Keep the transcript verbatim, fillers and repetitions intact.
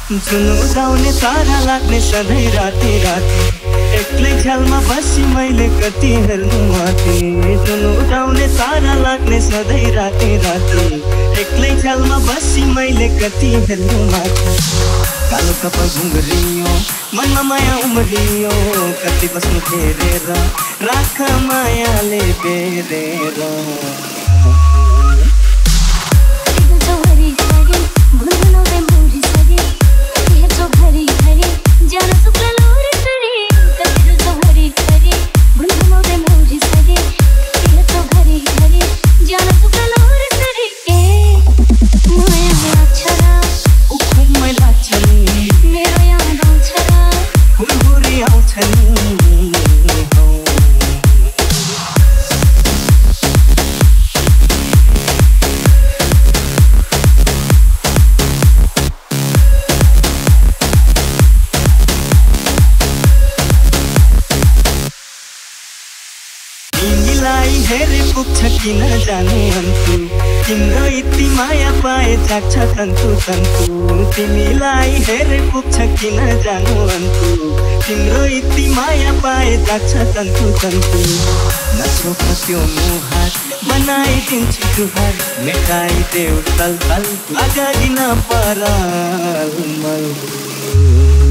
जुन उदाउने तारा लाग्ने सधैँ राति राति एक्लै झ्यालमा बसी मैले कति हेर्नु माथि। जुन उदाउने तारा लाग्ने सधैँ राति राति एक्लै झ्यालमा बसी मैले कति हेर्नु माथि। कालो कपाल घुङ्रियो मनमा माया उम्रियो कति बस्नु फेरेर राख मायाले बेरेर। तिमीलाई हेरे पुग्छ किन जाने अन्त तिम्रो यति माया पाए जाग्छ तन्तु तन्तु। तिमीलाई हेरे पुग्छ किन जानु अन्त तिम्रो यति माया पाए जाग्छ तन्तु तन्तु। नछोक त्यो मुहार बनाइदिन्छु तुहार मेटाइदेऊ तल तल अगाडि नपराल मल।